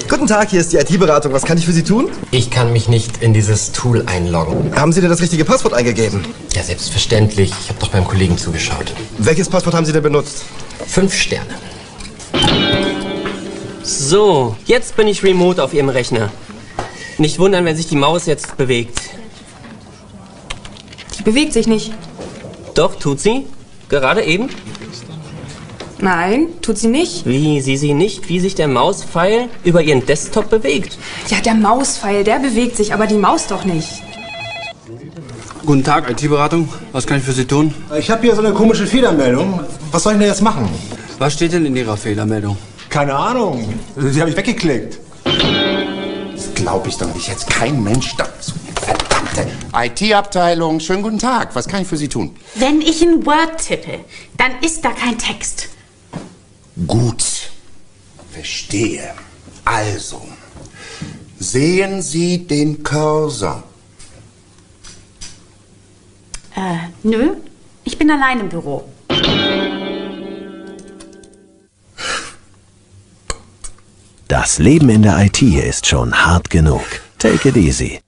Guten Tag, hier ist die IT-Beratung. Was kann ich für Sie tun? Ich kann mich nicht in dieses Tool einloggen. Haben Sie denn das richtige Passwort eingegeben? Ja, selbstverständlich. Ich habe doch beim Kollegen zugeschaut. Welches Passwort haben Sie denn benutzt? 5 Sterne. So, jetzt bin ich remote auf Ihrem Rechner. Nicht wundern, wenn sich die Maus jetzt bewegt. Die bewegt sich nicht. Doch, tut sie. Gerade eben. Nein, tut sie nicht. Wie, Sie nicht, wie sich der Mauspfeil über Ihren Desktop bewegt? Ja, der Mauspfeil, der bewegt sich, aber die Maus doch nicht. Guten Tag, IT-Beratung. Was kann ich für Sie tun? Ich habe hier so eine komische Fehlermeldung. Was soll ich denn jetzt machen? Was steht denn in Ihrer Fehlermeldung? Keine Ahnung. Die habe ich weggeklickt. Das glaube ich doch nicht. Jetzt kein Mensch dazu. Verdammte IT-Abteilung. Schönen guten Tag. Was kann ich für Sie tun? Wenn ich ein Word tippe, dann ist da kein Text. Gut. Verstehe. Also, sehen Sie den Cursor? Nö. Ich bin allein im Büro. Das Leben in der IT ist schon hart genug. Take it easy.